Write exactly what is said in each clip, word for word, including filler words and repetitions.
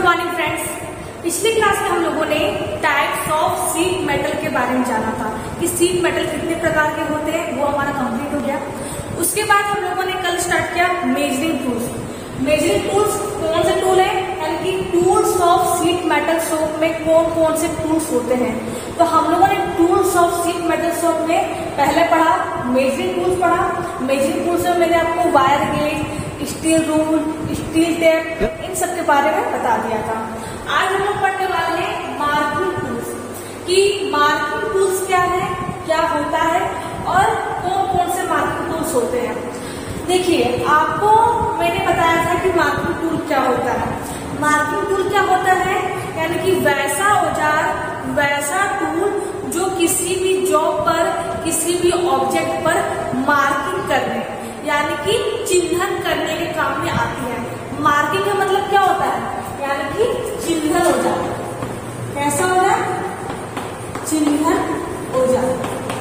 Morning friends. पिछली class में हम लोगों ने टाइप्स ऑफ शीट मेटल के बारे में जाना था कि शीट मेटल कितने प्रकार के होते हैं, वो हमारा कंप्लीट हो गया। उसके बाद हम लोगों ने कल स्टार्ट किया मेजरिंग टूल्स। मेजरिंग टूल्स कौन से टूल है, यानी कि tools of sheet metal shop में कौन कौन से टूल्स होते हैं। तो हम लोगों ने tools of sheet metal shop में पहले पढ़ा मेजरिंग टूल्स पढ़ा। मेजरिंग टूल्स में मैंने आपको wire gauge, steel rule, steel tape, इन सब के बारे में बता दिया था। आज हम लोग पढ़ने वाले हैं मार्किंग टूल्स कि मार्किंग टूल्स क्या है, क्या होता है और कौन कौन से मार्किंग टूल्स होते हैं। देखिए, आपको मैंने बताया था कि मार्किंग टूल क्या होता है। मार्किंग टूल क्या होता है, यानी कि वैसा औजार, वैसा टूल जो किसी भी जॉब पर, किसी भी ऑब्जेक्ट पर मार्किंग करने, यानी कि चिन्हन करने के काम में आती है। मार्किंग का मतलब क्या होता है, यानी कि चिन्हन औजार। कैसा औजार? चिन्हन औजार।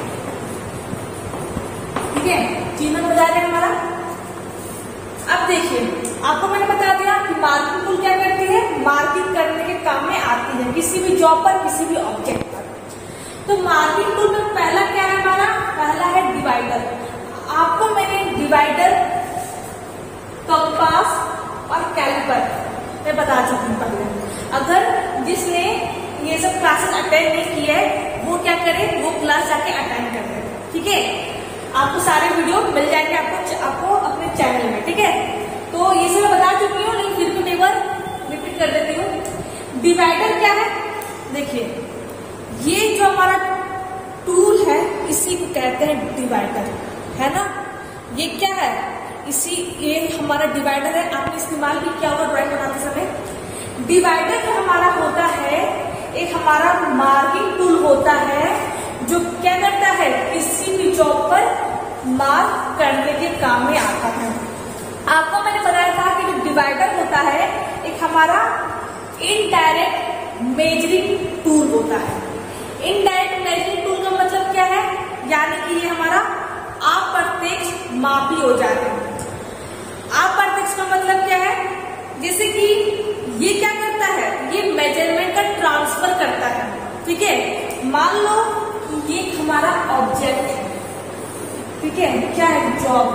ठीक है, चिन्हन औजार है हमारा। अब देखिए, आपको मैंने बता दिया कि मार्किंग टूल क्या करती है, मार्किंग करने के काम में आती है किसी भी जॉब पर, किसी भी ऑब्जेक्ट पर। तो मार्किंग टूल में पहला क्या है हमारा, पहला है डिवाइडर। आपको मैंने डिवाइडर, कंपास और कैलिपर मैं बता चुकी हूँ पहले। अगर जिसने ये सब क्लासेस अटेंड नहीं की है वो क्या करे, वो क्लास जाके अटेंड कर ले। ठीक है, आपको सारे वीडियो मिल जाएंगे आपको आपको अपने चैनल में। ठीक है, तो ये सब मैं बता चुकी हूँ, लेकिन फिर भी एक बार रिपीट कर देती हूँ। डिवाइडर क्या है, देखिए ये जो हमारा टूल है इसी को कहते हैं डिवाइडर, है ना। ये क्या है, इसी ये हमारा डिवाइडर है। आपने इस्तेमाल भी किया होगा ड्राइंग बनाते समय। डिवाइडर जो हमारा होता है एक हमारा मार्किंग टूल होता है जो क्या करता है, किसी भी जॉब पर मार्क करने के काम में आता है। आपको मैंने बताया था कि जो डिवाइडर होता है एक हमारा इनडायरेक्ट मेजरिंग टूल होता है। इनडायरेक्ट मेजरिंग टूल का मतलब क्या है, यानी कि ये हमारा अप्रत्यक्ष मापी औजार है। अप्रत्यक्ष का मतलब क्या है, जैसे कि ये क्या करता है, ये मेजरमेंट का ट्रांसफर करता है। ठीक है, मान लो ये हमारा ऑब्जेक्ट है, ठीक है, क्या है, जॉब।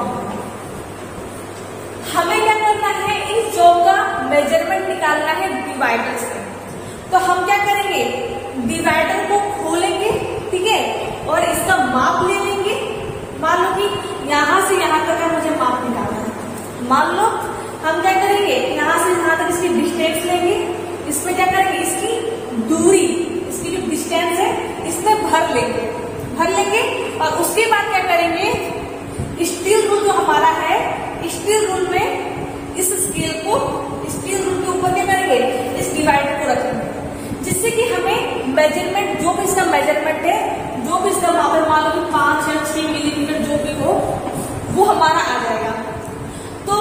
हमें क्या करना है, इस जॉब का मेजरमेंट निकालना है डिवाइडर से। तो हम क्या करेंगे, डिवाइडर को खोलेंगे, ठीक है, और इसका माप ले लेंगे। मान लो कि यहां से यहां तक का मुझे माप निकालना है। मान लो हम क्या करेंगे, यहां से यहां तक इसकी डिस्टेंस लेंगे। इसमें क्या करेंगे, इसकी दूरी, इसकी जो डिस्टेंस है इसमें भर लेंगे भर लेंगे और उसके बाद क्या करेंगे, स्टील रूल जो हमारा है, स्टील रूल में इस स्केल को, स्टील रूल के ऊपर क्या करेंगे, इस डिवाइडर को रखेंगे, जिससे कि हमें मेजरमेंट, जो भी इसका मेजरमेंट है, जो भी इसका माप, मान लो कि पांच या छह मिलीमीटर जो भी हो, वो हमारा आ जाएगा। तो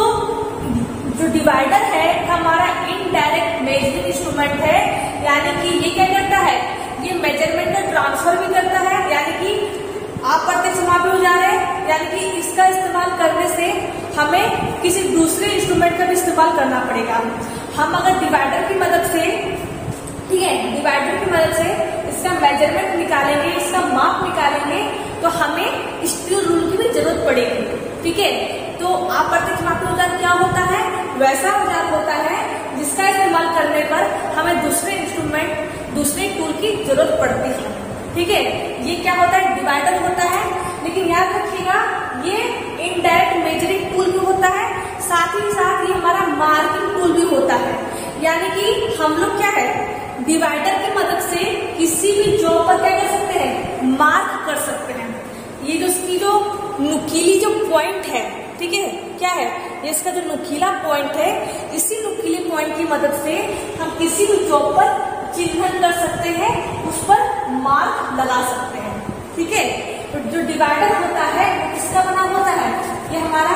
जो डिवाइडर है हमारा इनडायरेक्ट मेजरिंग इंस्ट्रूमेंट है, यानी कि ये क्या करता है, ये मेजरमेंट का ट्रांसफर भी करता है, यानी कि अप्रत्यक्ष मापी औजार है, यानी कि इसका इस्तेमाल करने से हमें किसी दूसरे इंस्ट्रूमेंट का भी इस्तेमाल करना पड़ेगा। हम अगर डिवाइडर की मदद से, ठीक है, डिवाइडर की मदद से इसका मेजरमेंट निकालेंगे, इसका माप निकालेंगे, तो हमें स्टील रूल की भी जरूरत पड़ेगी। ठीक है, तो अप्रत्यक्ष मापी औजार क्या होता है, वैसा औजार होता है जिसका इस्तेमाल करने पर हमें दूसरे इंस्ट्रूमेंट, दूसरे टूल की जरूरत पड़ती है। ठीक है, ये क्या होता है, डिवाइडर होता है। लेकिन याद रखिएगा ये इनडायरेक्ट मेजरिंग टूल भी होता है, साथ ही साथ ये हमारा मार्किंग टूल भी होता है। यानी कि हम लोग क्या है, डिवाइडर की मदद से किसी भी जॉब पर क्या कर सकते हैं, मार्क कर सकते हैं। ये जो इसकी जो नुकीली जो पॉइंट है, ठीक है, क्या है, ये इसका जो नुकीला पॉइंट है, इसी नुकीले पॉइंट की मदद से हम किसी भी जॉब पर चिन्हन कर सकते हैं, उस पर मार्क लगा सकते हैं। ठीक है, तो जो डिवाइडर होता है वो किसका बना होता है, ये हमारा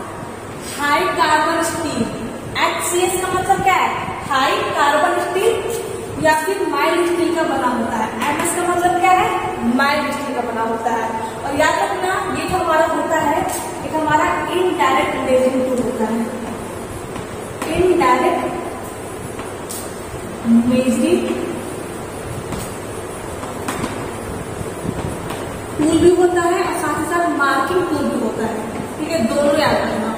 high carbon steel, H C S का मतलब क्या है, हाई कार्बन स्टील या फिर माइल्ड स्टील का बना होता है। एम एस का मतलब क्या है, माइल्ड स्टील का बना होता है। और याद रखना ये जो हमारा होता है एक हमारा इनडायरेक्ट मेजरिंग टूल होता है। इनडायरेक्ट मेजरिंग टूल भी होता है और साथ ही साथ मार्किंग टूल भी होता है। ठीक है, दोनों याद रखना।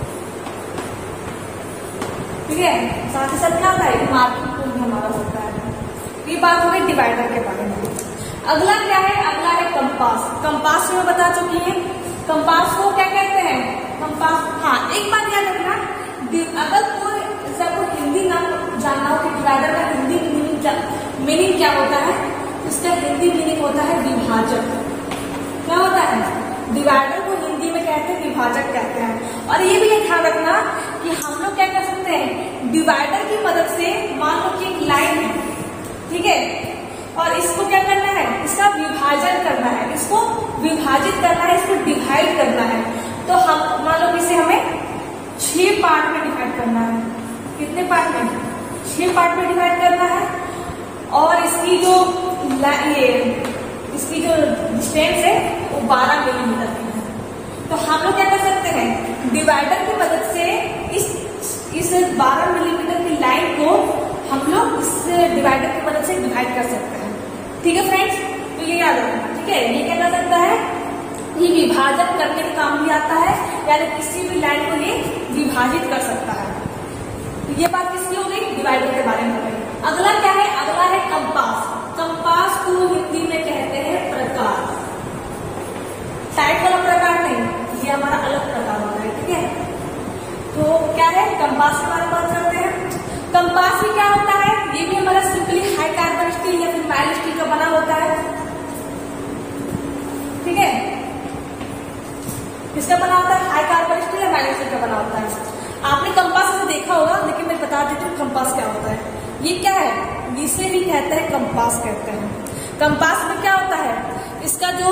ठीक है, साथ ही साथ क्या होता है, मार्किंग टूल भी हमारा होता है। ये बात हो गई डिवाइडर के बारे में। अगला क्या है, अगला है कंपास। कंपास में बता चुकी है। कंपास को क्या कहते हैं, कंपास। हाँ, एक बात याद रखना, अगर कोई सबको हिंदी ना जानना हो कि डिवाइडर का हिंदी मीनिंग क्या मीनिंग क्या होता है, इसका हिंदी मीनिंग होता है विभाजक। क्या होता है, डिवाइडर को हिंदी में कहते हैं विभाजक कहते हैं। और ये भी ध्यान रखना कि हम लोग क्या कर सकते हैं, डिवाइडर की मदद से, मान लो कि एक लाइन है, ठीक है, और इसको क्या करना है, इसका विभाजन करना है, इसको विभाजित करना है, इसको डिवाइड करना है। तो हम मान लो इसे हमें छह पार्ट में डिवाइड करना है। कितने पार्ट में, छह पार्ट में डिवाइड करना है। और इसकी जो ये इसकी जो डिस्टेंस है वो बारह मिलीमीटर की है। तो हम लोग क्या कर सकते हैं, डिवाइडर की मदद से इस इस बारह मिलीमीटर की लाइन को हम लोग इस डिवाइडर की मदद से डिवाइड कर सकते हैं। ठीक है फ्रेंड्स, तो ये याद रखना। ठीक है, ये क्या कर सकता है, ये विभाजन करने का काम भी आता है, यानी किसी भी लाइन को ये विभाजित कर सकता है। तो ये बात किसकी हो गई, डिवाइडर के बारे में हो गई। अगला क्या है, अगला है कंपास। कंपास को हिंदी में कहते हैं प्रकार। टाइप वाला प्रकार नहीं, ये हमारा अलग प्रकार होता है। ठीक है, तो क्या है, कंपास के बारे में बात करते हैं। कंपास भी क्या होता है, ये भी हमारा सिंपली हाई कार्बन स्टील या फिर माइल्ड स्टील का बना होता है। ठीक है, किसका बना होता है, हाई कार्बन स्टील या माइल्ड स्टील का बना होता है। आपने कंपास में देखा होगा, लेकिन मैं बता देती हूँ कंपास क्या होता है। ये क्या है, इसे भी कहते हैं कंपास कहते हैं। कंपास में क्या होता है, इसका जो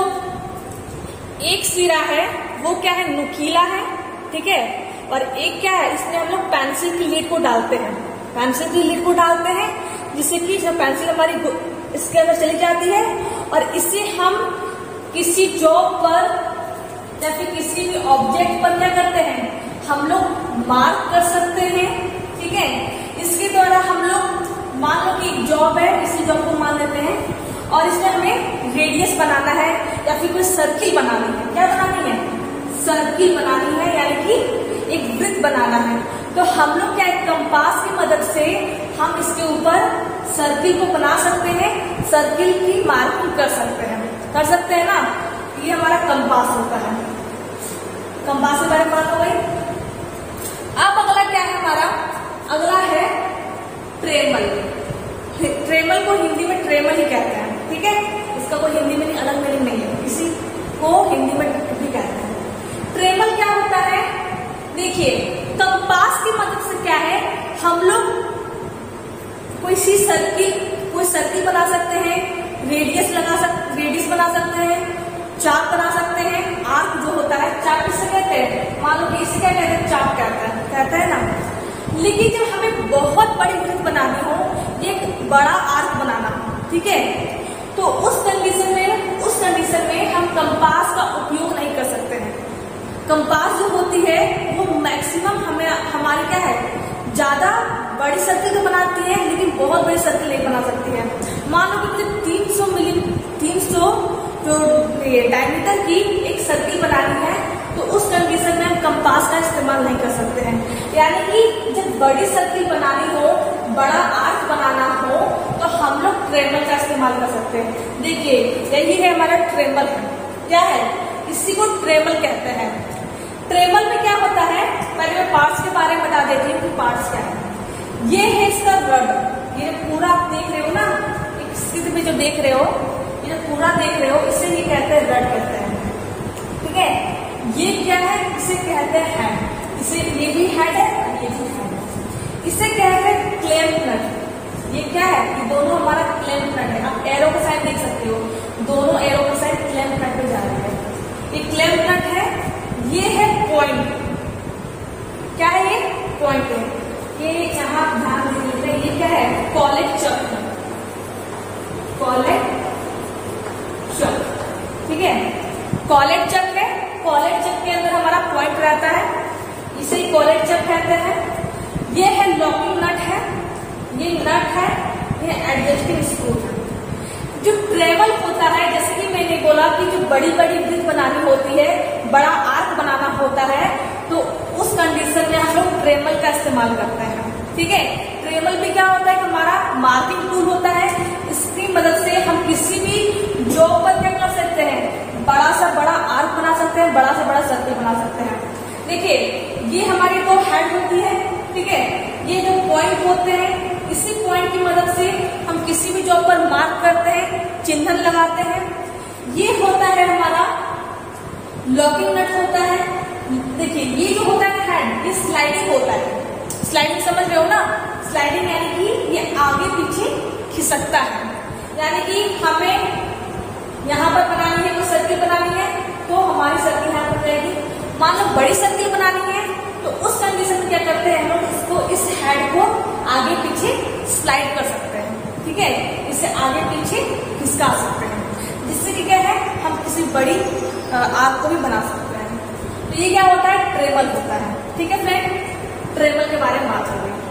एक सिरा है वो क्या है, नुकीला है। ठीक है, और एक क्या है, इसमें हम लोग पेंसिल की लीड को डालते हैं, पेंसिल की लीड को डालते हैं, जिससे कि जब पेंसिल हमारी इसके अंदर चली जाती है और इससे हम किसी जॉब पर या फिर किसी भी ऑब्जेक्ट पर क्या करते हैं, हम लोग मार्क कर सकते हैं। ठीक है, इसके द्वारा हम लोग, मान लो कि एक जॉब है, इसी जॉब को मान लेते हैं और इसमें हमें रेडियस बनाना है या फिर कोई सर्किल बनानी है। क्या बनानी है, सर्किल बनानी है, यानी कि एक वृत्त बनाना है। तो हम लोग क्या है, कंपास की मदद से हम इसके ऊपर सर्किल को बना सकते हैं, सर्किल की मार्किंग कर सकते हैं। कर सकते हैं ना, ये हमारा कंपास होता है। कंपास के बारे में बात हो गई। अब अगला क्या है हमारा, अगला है ट्रेमल। ट्रेमल को हिंदी में ट्रेमल ही कहते हैं। ठीक है, इसका कोई हिंदी में अलग मीनिंग नहीं है, इसी को हिंदी में भी कहते हैं। ट्रेमल क्या होता है, देखिए कंपास की मदद से क्या है, हम लोग कोई सी सर्किल कोई सर्किल बना सकते हैं, रेडियस लगा सकते रेडियस बना सकते हैं, चाप बना सकते हैं। आर्क जो होता है, चाप किससे कहते हैं, मान लो कि इसे क्या कहते हैं, चाप कहता है कहता है ना। लेकिन जब हमें बहुत बड़ी वृत्त बनानी हो, एक बड़ा आर्क बनाना हो, ठीक है, तो उस कंडीशन में उस कंडीशन में हम कंपास का उपयोग नहीं कर सकते हैं। कंपास जो होती है वो मैक्सिमम हमें हमारी क्या है, ज्यादा बड़ी सर्किल तो बनाती है, लेकिन बहुत बड़ी सर्किल नहीं बना सकती है। मान लो कि मुझे तीन सौ मिली तीन सौ जो डायमीटर की एक सर्किल बनानी है, तो उस कंडीशन में हम कंपास का इस्तेमाल नहीं कर सकते हैं। यानी कि जब बड़ी सर्किल बनानी हो, बड़ा आर्क बनाना हो, तो हम लोग ट्रेमल का इस्तेमाल कर सकते हैं। देखिए यही है हमारा ट्रेमल। क्या है, इसी को ट्रेमल कहते हैं। ट्रेमल में क्या होता है, पहले मैं पार्ट्स के बारे में बता देती हूँ कि पार्ट्स क्या है। ये है इसका रड, ये पूरा आप देख रहे हो ना, एक स्थिति में जो देख रहे हो, ये जो पूरा देख रहे हो, इसे ये कहते हैं रड कहते हैं। ठीक है, ये क्या है, इसे कहते हैं हेड। इसे ये भी हेड है, ये भी हेड है। इसे कहते हैं क्लैंप नट। ये क्या है, ये दोनों हमारा क्लैंप नट है। आप एरो का साइड देख सकते हो, दोनों एरो का साइड क्लैंप नट पे जा रही है। ये क्लैंप नट है, ये है पॉइंट। क्या है, ये पॉइंट है। ये यहाँ ध्यान दे लेते हैं, ये क्या है, कॉलेज चक है, कॉलेज चक। ठीक है, कॉलेज चक है। कॉलेज चक के अंदर हमारा पॉइंट रहता है, इसे कॉलेज चक कहते हैं। ये है लॉकिंग नट है, ये नट है ये एडजस्टिंग स्क्रू है। जो ट्रेवल होता है, जैसे कि मैंने बोला कि जो बड़ी बड़ी ब्रिज बनानी होती है, बड़ा आर्क बनाना होता है, तो उस कंडीशन में हम लोग ट्रेवल का इस्तेमाल करते हैं। ठीक है, ट्रेवल भी क्या होता है कि हमारा मार्किंग टूल होता है। इसकी मदद से हम किसी भी जॉब पर क्या कर सकते हैं, बड़ा सा बड़ा आर्क बना सकते हैं, बड़ा सा बड़ा सर्कल बना सकते हैं। देखिए, ये हमारी दो हेड होती है। ठीक है, ये जो पॉइंट होते हैं, इसी पॉइंट की मदद से हम किसी भी जॉब पर मार्क करते हैं, चिन्ह लगाते हैं। ये होता है हमारा लॉकिंग नट होता है। देखिए, ये जो होता है हेड, ये स्लाइडिंग होता है। स्लाइडिंग समझ रहे हो ना? स्लाइडिंग यानी कि ये आगे पीछे खिसकता है। यानी कि हमें यहाँ पर बनानी है, कोई सर्किल बनानी है, तो हमारी सर्किल यहाँ पर रहेगी। मान लो बड़ी सर्किल बनानी है, तो उस कंडीशन में क्या करते हैं, हम लोग इसको, इस हेड को आगे पीछे स्लाइड कर सकते हैं। ठीक है, इसे आगे पीछे खिसका सकते हैं, जिससे कि क्या है, हम किसी बड़ी आर्क को भी बना सकते हैं। तो ये क्या होता है, ट्रेवल होता है। ठीक है फ्रेंड, ट्रेवल के बारे में बात हो गई।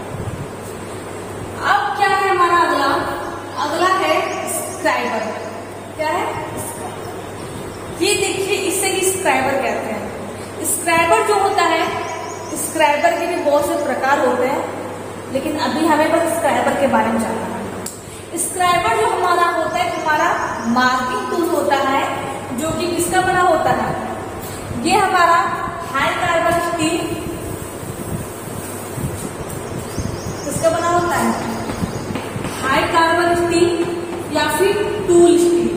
अब क्या है हमारा अगला अगला है स्क्राइबर। क्या है? ये देखिए, इसे ही स्क्राइबर कहते हैं। स्क्राइबर जो होता है, स्क्राइबर के भी बहुत से प्रकार होते हैं, लेकिन अभी हमें बस स्क्राइबर के बारे में जानना है। स्क्राइबर जो हमारा होता है, हमारा मार्किंग टूल होता है, जो कि किसका बना होता है, ये हमारा हाई कार्बन स्टील किसका बना होता है, हाई कार्बन स्टील या फिर tool steel.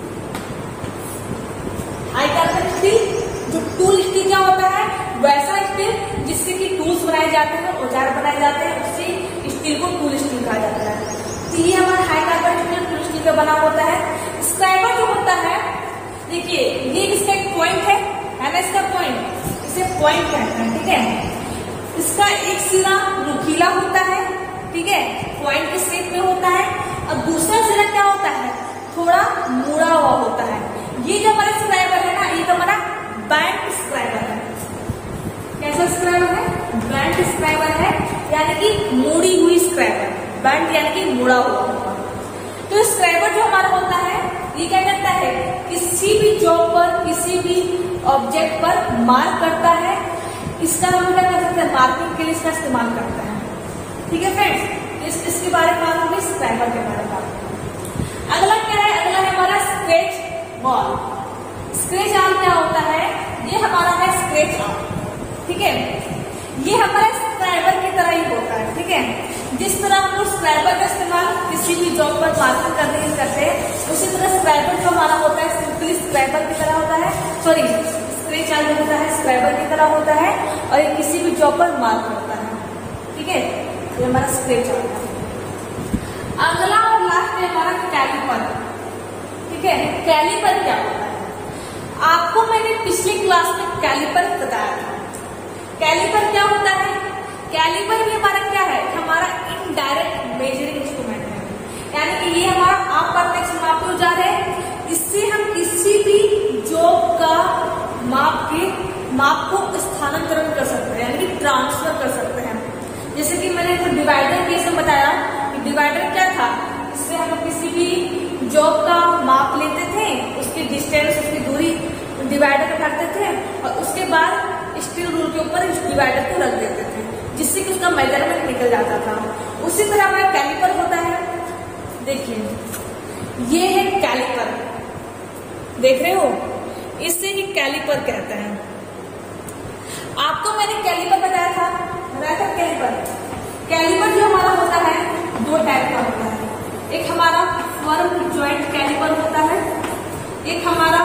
High carbon steel, जो टूल स्टील क्या होता है, वैसा स्टील जिससे कि टूल्स बनाए जाते हैं, औजार बनाए जाते हैं, उससे स्टील को टूल स्टील कहा जाता है। तो ये हमारा high carbon steel tool steel का बना होता है। स्क्राइबर जो होता है, देखिए, ये इसका एक पॉइंट है, है ना, इसका पॉइंट, इसे पॉइंट कहते हैं। ठीक है, इसका एक सिरा नुकीला होता है। ठीक है, पॉइंट के शेप में होता है, और दूसरा सिरा क्या होता है, थोड़ा मुड़ा हुआ होता है। ये जो हमारा स्क्राइबर है ना, ये तो हमारा बैंड स्क्राइबर है। कैसा स्क्राइबर है? बैंड स्क्राइबर है, यानी कि मुड़ी हुई स्क्राइबर। बैंड यानी कि मुड़ा हुआ। तो स्क्राइबर जो हमारा होता है, ये क्या करता है, किसी भी जॉब पर, किसी भी ऑब्जेक्ट पर मार्क करता है। इसका हम क्या कर सकते हैं, मार्किंग के लिए इसका इस्तेमाल करता है। ठीक है फ्रेंड्स, इस, इसके बारे में बात होगी, स्क्राइबर के बारे में बात। अगला क्या है, अगला है हमारा स्क्रेच बॉल। स्क्रेच आर्म क्या होता है, ये हमारा है स्क्रेच आर्म। ठीक है, ये हमारा स्क्राइबर की तरह ही होता है। ठीक है, जिस तरह हम लोग स्क्राइबर का इस्तेमाल किसी भी जॉब पर मार्किंग करने के लिए करते हैं, उसी तरह स्क्राइबर जो हमारा होता है, सिंपली स्क्राइबर की तरह होता है। सॉरी, स्क्रेच आर्म होता है, स्क्राइबर की तरह होता है, और ये किसी भी जॉब पर मार्क करता है। ठीक है, ये हमारा स्क्रेच आर्म है। अगला और लास्ट है हमारा कैलिपर। ठीक है, कैलिपर क्या होता है, आपको मैंने पिछली क्लास में कैलिपर बताया था। कैलिपर क्या होता है, कैलिपर भी हमारा क्या है, हमारा इनडायरेक्ट मेजरिंग इंस्ट्रूमेंट है। यानी कि ये हमारा अप्रत्यक्ष माप औजार है। इससे हम किसी भी जॉब का माप के माप को स्थानांतरण कर सकते हैं, यानी कि ट्रांसफर कर सकते हैं। जैसे कि मैंने तो डिवाइडर केस में बताया कि डिवाइडर क्या था, इससे हम किसी भी जॉब का माप लेते थे, उसकी डिस्टेंस, उसकी दूरी डिवाइडर पे करते थे, और उसके बाद स्टील रूल के ऊपर इस डिवाइडर को रख देते थे, जिससे कि उसका मेजरमेंट निकल जाता था। उसी तरह हमारा कैलिपर होता है। देखिए, ये है कैलिपर, देख रहे हो, इससे ही कैलिपर कहते हैं। आपको मैंने कैलिपर बताया था, बताया था कैलिपर। कैलिपर जो हमारा होता है, दो टाइप का होता है। एक हमारा फर्म ज्वाइंट कैलिपर होता है, एक हमारा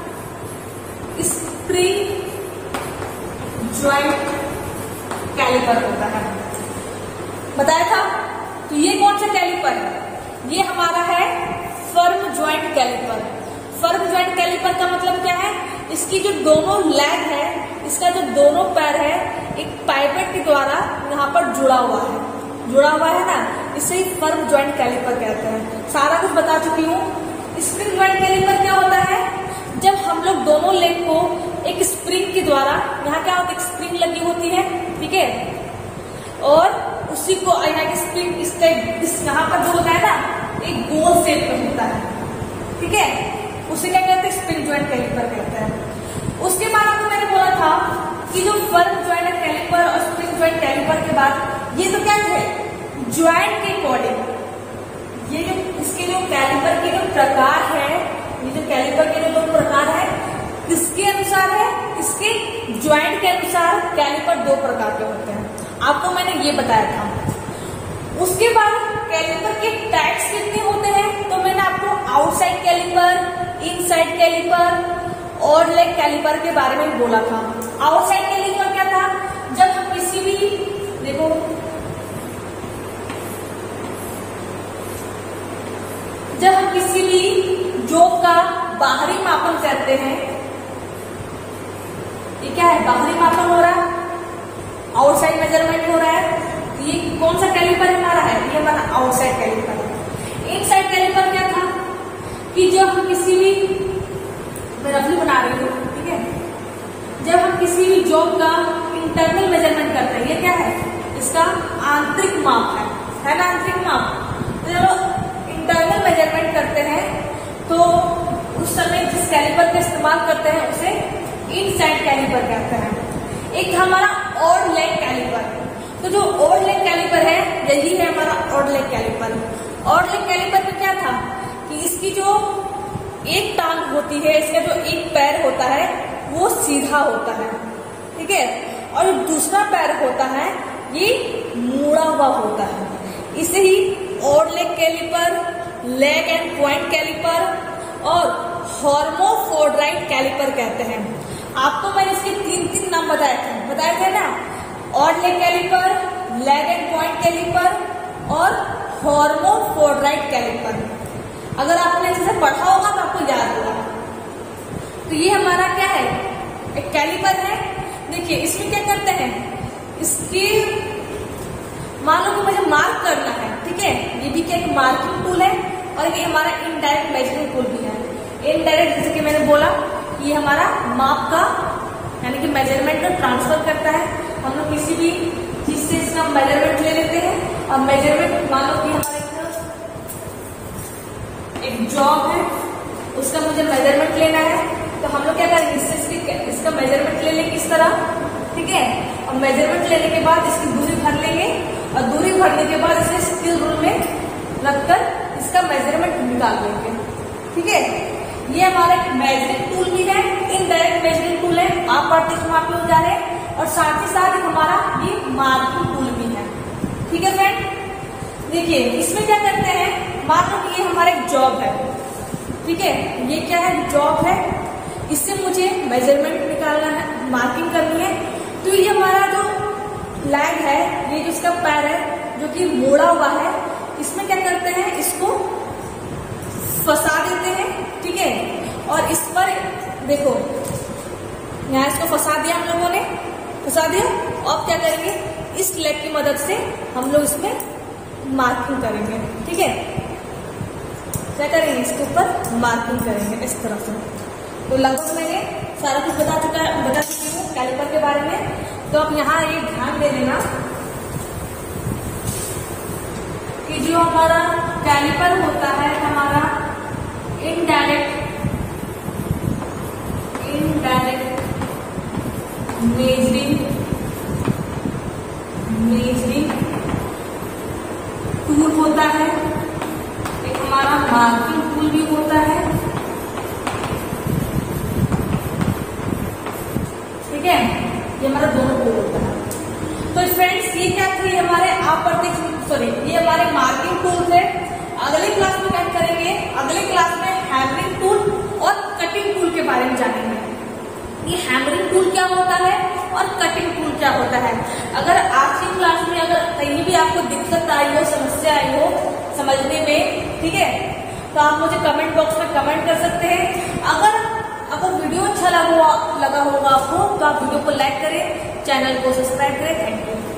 स्प्रिंग ज्वाइंट कैलिपर होता है, बताया था। तो ये कौन सा कैलिपर है, ये हमारा है firm joint caliper. Firm joint caliper का मतलब क्या है, इसकी जो दोनों लेग है, इसका जो दोनों पैर है, एक पाइपेट के द्वारा यहाँ पर जुड़ा हुआ है, जुड़ा हुआ है ना, इसे ही फर्म ज्वाइंट कैलिपर कहते हैं। सारा कुछ बता चुकी हूँ। स्प्रिंग ज्वाइंट कैलिपर क्या होता है, जब हम लोग दोनों लेग को एक स्प्रिंग के द्वारा, यहाँ क्या होता है, स्प्रिंग लगी होती है, ठीक है, और उसी को यहाँ की स्पिन इसका इस यहाँ पर जो होता है ना एक गोल शेप में होता है, ठीक है, उसे क्या कहते हैं स्पिन ज्वाइंट कैलिपर कहते हैं। उसके बाद आपको मैंने बोला था कि जो फर्म ज्वाइंट कैलिपर और स्पिन ज्वाइंट कैलिपर के बाद ये तो क्या है ज्वाइंट के अकॉर्डिंग, ये जो इसके जो कैलिपर के जो प्रकार है, ये जो कैलिपर के जो दो प्रकार है किसके अनुसार है, इसके ज्वाइंट के अनुसार कैलिपर दो प्रकार के होते हैं, आपको मैंने ये बताया था। उसके बाद कैलिपर के टाइप्स कितने होते हैं, तो मैंने आपको आउटसाइड कैलिपर, इनसाइड कैलिपर और लेग कैलिपर के बारे में बोला था। आउटसाइड कैलिपर क्या था, जब हम किसी भी देखो जब हम किसी भी जॉब का बाहरी मापन करते हैं, ये क्या है बाहरी मापन हो रहा है, आउटसाइड मेजरमेंट हो रहा है, तो ये कौन सा कैलिपर हमारा है, ये हमारा आउटसाइड कैलिपर है। इनसाइड कैलिपर क्या था कि जब हम किसी भी, मैं रफली बना रही हूँ, ठीक है, जब हम किसी भी जॉब का इंटरनल मेजरमेंट करते हैं, ये क्या है इसका आंतरिक माप है, है ना आंतरिक माप। तो जब इंटरनल मेजरमेंट करते हैं तो उस समय जिस कैलिपर का इस्तेमाल करते हैं उसे इनसाइड कैलिपर कहते हैं। एक हमारा ऑड लेग कैलिपर, तो जो ऑड लेग कैलिपर है यही है हमारा odd leg caliper. Odd leg caliper में क्या था कि इसकी जो एक टांग होती है, इसका जो एक पैर होता है वो सीधा होता है, ठीक है, और जो दूसरा पैर होता है ये मुड़ा हुआ होता है, इसे ही odd leg caliper, leg and point caliper और हॉर्मोफोर्डराइट कैलिपर कहते हैं। आपको मैंने इसके तीन तीन नाम बताए थे बताए थे ना, odd leg caliper, leg and point caliper और हॉर्मोफोर्डराइट कैलिपर। अगर आपने अच्छे से पढ़ा होगा तो आपको याद होगा। तो ये हमारा क्या है एक कैलिपर है। देखिए इसमें क्या करते हैं, इसके मान लो कि मुझे मार्क करना है, ठीक है, ये भी क्या एक मार्किंग टूल है और ये हमारा इनडायरेक्ट मेजरिंग टूल भी है। इनडायरेक्ट जैसे कि मैंने बोला ये हमारा माप का यानी कि मेजरमेंट का ट्रांसफर करता है। हम लोग किसी भी चीज से इसका मेजरमेंट ले लेते हैं और मेजरमेंट मान लो कि हमारा एक जॉब है उसका मुझे मेजरमेंट लेना है, तो हम लोग क्या करेंगे इससे इसका मेजरमेंट ले लेंगे इस तरह, ठीक है, और मेजरमेंट लेने के बाद इसकी दूरी भर लेंगे और दूरी भरने के बाद इसे स्केल रूल में रखकर इसका मेजरमेंट निकाल लेंगे, ठीक है। ये हमारा एक मेजरिंग टूल भी है, इनडायरेक्ट मेजरिंग टूल है, आप पढ़ते समय आप लोग जा रहे हैं, और साथ ही साथ हमारा ये मार्किंग टूल भी है, ठीक है फ्रेंड। देखिए इसमें क्या करते हैं, मान लो कि ये हमारा एक जॉब है, ठीक है, ये क्या है जॉब है, इससे मुझे मेजरमेंट निकालना है, मार्किंग करनी है। तो ये हमारा जो लैग है, ये जो इसका पैर है जो कि मोड़ा हुआ है, इसमें क्या करते हैं इसको फंसा देते हैं, ठीक है, और इस पर देखो यहाँ इसको फंसा दिया हम लोगों ने, फंसा दिया। अब क्या करेंगे इस लेग की मदद से हम लोग इसमें मार्किंग करेंगे, ठीक है, क्या करेंगे इसके ऊपर मार्किंग करेंगे इस तरह से। तो लगभग मैंने सारा कुछ बता चुका है बता चुकी हूँ कैलिपर के बारे में। तो अब यहाँ ये ध्यान दे लेना कि जो हमारा कैलिपर होता है हमारा indirect indirect measuring measuring tool होता है, एक हमारा मार्किंग टूल भी होता है, ठीक है, ये हमारा दोनों टूल होता है। तो फ्रेंड्स ये क्या थे हमारे आप पढ़ते सॉरी ये हमारे मार्किंग टूल थे। अगले क्लास में क्या करेंगे, अगले क्लास में हैमरिंग टूल और कटिंग टूल के बारे में जानेंगे। ये हैमरिंग टूल क्या होता है और कटिंग टूल क्या होता है। अगर आज की क्लास में अगर कहीं भी आपको दिक्कत आई हो, समस्या आई हो समझने में, ठीक है, तो आप मुझे कमेंट बॉक्स में कमेंट कर सकते हैं। अगर आपको वीडियो अच्छा लगा लगा होगा आपको तो आप वीडियो को लाइक करें, चैनल को सब्सक्राइब करें। Thank you.